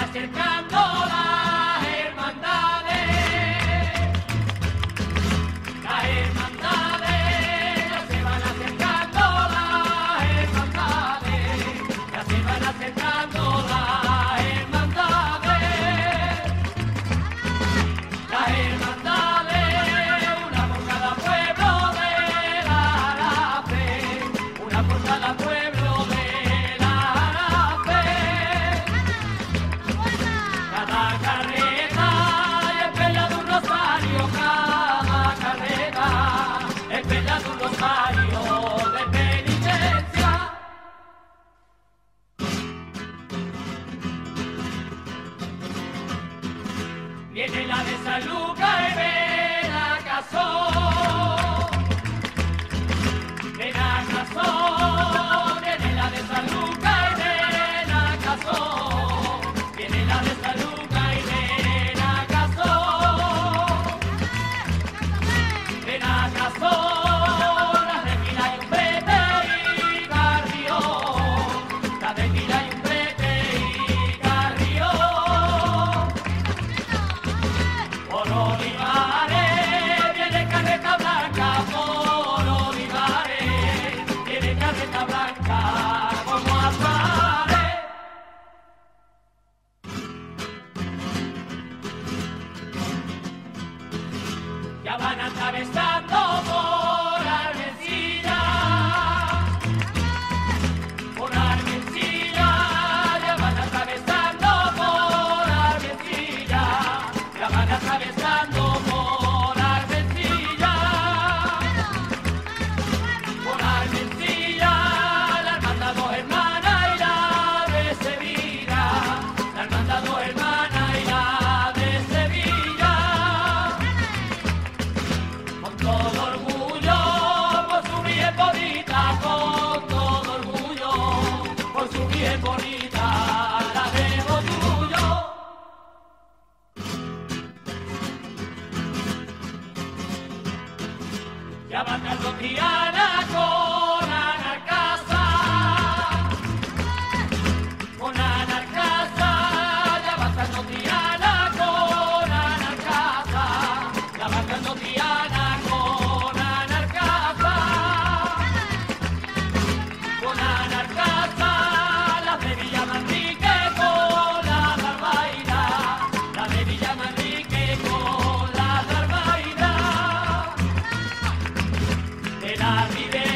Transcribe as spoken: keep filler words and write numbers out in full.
acercando las hermandades, las hermandades, ya se van acercando las hermandades, ya se van acercando las hermandades, las hermandades, una por cada pueblo de la Jarafe, una por cada pueblo de la Jarafe. Cada carreta es bella de un rosario, cada carreta es bella de un rosario de penitencia. Viene la de San Lucas y ven a Cazón, ven a Cazón, viene la de San Lucas y ven a Cazón, viene la de San Lucas y ven a Cazón, ven a Cazón, la de Mila y un Brete y Carrión, la de Mila y un Brete y Carrión. Por Olivares viene carreta blanca, por Olivares viene carreta blanca como azares. Ya van atravesando por Armencilla, por Armencilla, ya van atravesando por Armencilla, ya van atravesando por Armencilla, por Armencilla, la hermandad dos hermanas y la de Sevilla, la hermandad dos hermanas y la de Sevilla. Con todo orgullo, por su bien bonita, con todo orgullo, por su bien bonita, la dejo tuyo. Ya va Carlos Triana con Anarcasa, con Anarcasa, ya va Carlos Triana con Anarcasa, ya va Carlos Triana con Anarcasa, con Anarcasa, la de Villa Manrique con la Darbaida, la de Villa Manrique con la Darbaida, de la Ribera.